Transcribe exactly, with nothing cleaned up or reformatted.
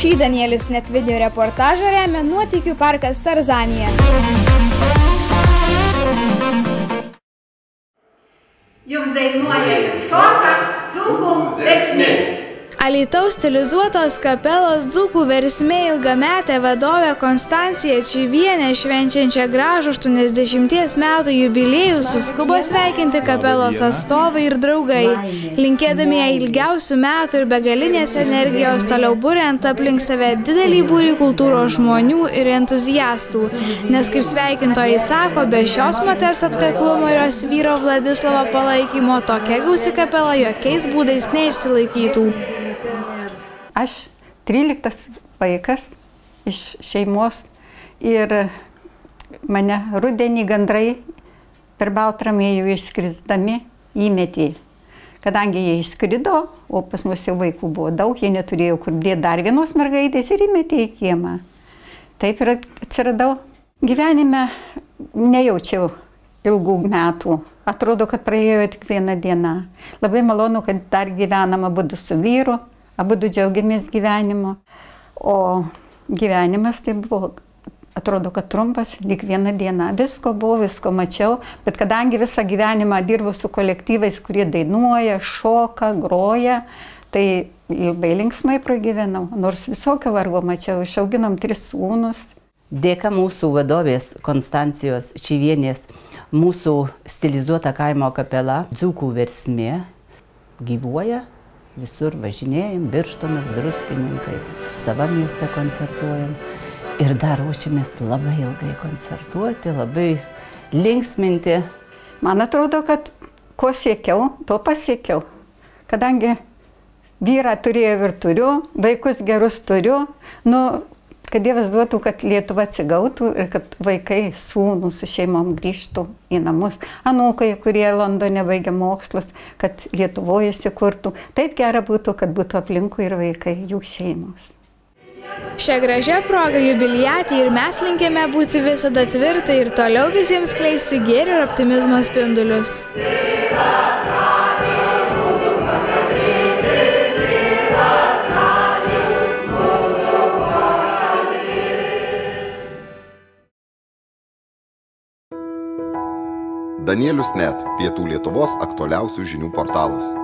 Šį Danielius net video reportažą remia Nuotykių parkas Tarzanija. Jums dainuoja ir šoka dzūkų versmė. Alytaus stilizuotos kapelos dzūkų versmė ilgametė vadovė Konstancija Čyvienė, švenčiančią gražų aštuoniasdešimties metų jubiliejų, suskubo sveikinti kapelos atstovai ir draugai, linkėdami jai ilgiausių metų ir begalinės energijos, toliau buriant aplink save didelį būrį kultūros žmonių ir entuziastų. Nes, kaip sveikintojai sako, be šios moters atkaklumo ir jos vyro Vladislavo palaikymo tokia gausi kapela jokiais būdais neišsilaikytų. Aš tryliktas vaikas iš šeimos ir mane rudenį gandrai per Baltramiejų išskrisdami įmetė. Kadangi jie išskrido, o pas mus jau vaikų buvo daug, jie neturėjo kur dėti dar vienos mergaitės ir įmetė į kiemą. Taip ir atsiradau. Gyvenime nejaučiau ilgų metų. Atrodo, kad praėjo tik vieną dieną. Labai malonu, kad dar gyvenam abudu su vyru. Abudu džiaugiamės gyvenimu, o gyvenimas tai buvo, atrodo, kad trumpas, lyg viena diena. Visko buvo, visko mačiau, bet kadangi visą gyvenimą dirbu su kolektyvais, kurie dainuoja, šoka, groja, tai labai linksmai pragyvenau, nors visokio vargo mačiau, išauginom tris sūnus. Dėka mūsų vadovės Konstancijos Čyvienės, mūsų stilizuota kaimo kapela dzūkų versmė gyvuoja. Visur važinėjom, Birštonas, Druskininkai, sava mieste koncertuojam ir dar ruošiamės labai ilgai koncertuoti, labai linksminti. Man atrodo, kad ko siekiau, to pasiekiau. Kadangi vyrą turėjau ir turiu, vaikus gerus turiu, nu, kad Dievas duotų, kad Lietuva atsigautų ir kad vaikai, sūnūs su šeimom grįžtų į namus. Anūkai, kurie Londone baigia mokslus, kad Lietuvoje įsikurtų. Taip gera būtų, kad būtų aplinkui ir vaikai, jų šeimos. Šią gražią progą jubiliatį ir mes linkėme būti visada tvirtai ir toliau visiems skleisti gėrio ir optimizmo spindulius. Danielius net, Pietų Lietuvos aktualiausių žinių portalas.